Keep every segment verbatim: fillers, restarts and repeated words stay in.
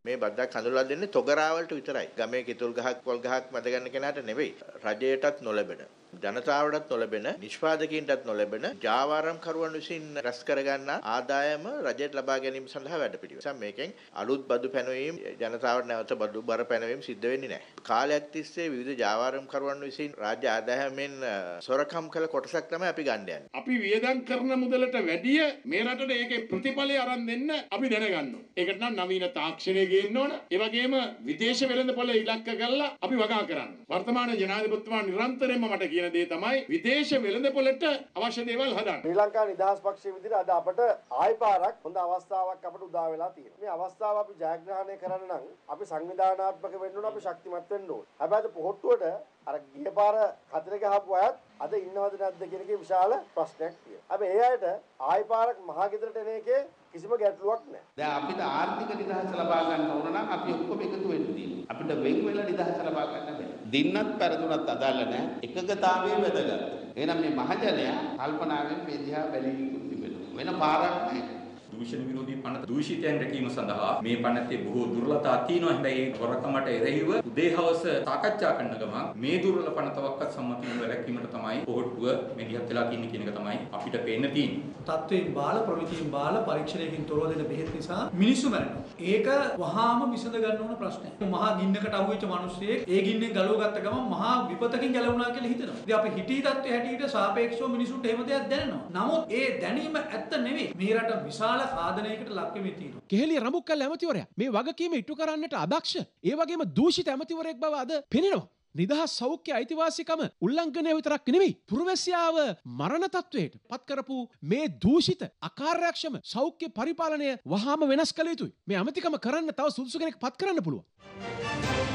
මේ බද්දක් හඳුල්ලා දෙන්නේ තොගරාවලට විතරයි. ගමේ කිතුල් ගහක් පොල් ගහක් මැද ගන්න කෙනාට නෙවෙයි. රජයටත් නොලැබෙන, ජනතාවටත් නොලැබෙන, නිෂ්පාදකයන්ටත් නොලැබෙන ජාවාරම් කරුවන් විසින් රැස් කරගන්න ආදායම රජයට ලබා ගැනීම සඳහා වැඩපිළිවෙල. මේකෙන් අලුත් බදු පැනවීම, ජනතාවට නැවත බදු බර පැනවීම සිද්ධ වෙන්නේ නැහැ. කාලයක් තිස්සේ විවිධ ජාවාරම් කරුවන් විසින් රාජ්‍ය ආදායමෙන් සොරකම් කළ කොටසක් තමයි අපි ගන්න යන්නේ. අපි වියදම් කරන මුදලට වැඩිය මේ රටට ඒකේ ප්‍රතිඵලය අරන් දෙන්න අපි දැනගන්න ඕනේ. ඒකට නම් නවීන තාක්ෂණය ගේන්න ඕන. ඒ වගේම විදේශ වෙළඳපොළ ඉලක්ක කරලා අපි වගා කරන්න. වර්තමාන ජනාධිපතිතුමා නිරන්තරයෙන්ම මට කියන දේ තමයි විදේශ වෙළඳපොළට අවශ්‍ය දේවල් හදන්න. ශ්‍රී ලංකා නිදහස් පක්ෂයේ විදිහට අද අපට ආයි පාරක් හොඳ අවස්ථාවක් අපට උදා වෙලා තියෙනවා. මේ අවස්ථාව අපි ජයග්‍රහණය කරන්න නම් අපි සංවිධානාත්මක වෙන්න ඕන, අපි ශක්තිමත් වෙන්න ඕන. හැබැයි පොහොට්ටුවට අර ගිය පාර කතර ගහපු අයත් අද ඉන්නවද නැද්ද කියන එකේ විශාල ප්‍රශ්නයක් තියෙනවා. හැබැයි ඒ අයට ආයි පාරක් මහා ගෙදරට එන එකේ කිසිම ගැටලුවක් නැහැ. දැන් අපිට ආර්ථික නිදහස ලබා ගන්න ඕන නම් අපි ඔක්කොම එකතු වෙන්න තියෙනවා. අපිට වෙන් වෙලා නිදහස ලබා ගන්න බෑ. දින්නත් පෙරදුනත් අදාළ නැහැ. එකගතාවයේ වැදගත්. එහෙනම් මේ මහජනයා කල්පනාවෙන් මේ දිහා බැලී තිබෙනවා. වෙන පාරක් නැහැ. දූෂණ විරෝධී පනත දූෂිතයන් රැකීම සඳහා මේ පනතේ බොහෝ දුර්වලතා තියෙනවා. හැබැයි ඒ වරකමට එරෙහිව උදේ හවස සාකච්ඡා කරන ගමන් මේ දුර්වල පනතවක්වත් සම්මතියෙන් රැකීමට තමයි පොහොට්ටුව මේ දිහත් වෙලා තියෙන්නේ කියන එක තමයි අපිට පේන්න තියෙන්නේ. තත්වයෙන් බාල ප්‍රමිතියෙන් බාල පරීක්ෂණයකින් තොරව දෙන බෙහෙත් නිසා මිනිස්සු මැරෙනවා. ඒක වහාම විසඳ ගන්න ඕන ප්‍රශ්නයක්. මහා ගින්නකට අහුවෙච්ච මිනිස්සෙක් ඒ ගින්නෙන් ගලව ගත්ත ගමන් මහා විපතකින් ගැලවුණා කියලා හිතනවා. ඉතින් අපි හිතී තත්ත්වයේ හැටියට සාපේක්ෂව මිනිසුන්ට එහෙම දෙයක් දැනෙනවා. නමුත් ඒ දැනීම ඇත්ත නෙවෙයි. මේ රට විශාල ආදනයකට ලක් වෙමින් තියෙනවා. කෙහෙලිය රඹුක්කල් ඇමතිවරයා මේ වගකීම ඉටු කරන්නට අදක්ෂ, ඒ වගේම දූෂිත ඇමතිවරයෙක් බව අද පෙනෙනවා. නිදහස් සෞඛ්‍ය අයිතිවාසිකම උල්ලංඝනය විතරක් නෙවෙයි, පුරවැසියාව මරණ තත්වයට පත් කරපු මේ දූෂිත අකාර්යක්ෂම සෞඛ්‍ය පරිපාලනය වහාම වෙනස් කළ යුතුයි. මේ ඇමතිකම කරන්න තව සුදුසු කෙනෙක් පත් කරන්න පුළුවන්.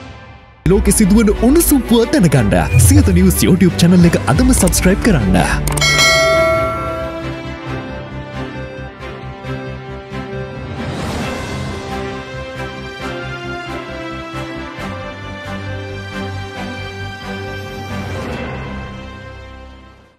ලෝකෙ සිදුවන උණුසුම් පුවත් දැනගන්න සියත නිවුස් YouTube channel එක අදම subscribe කරන්න.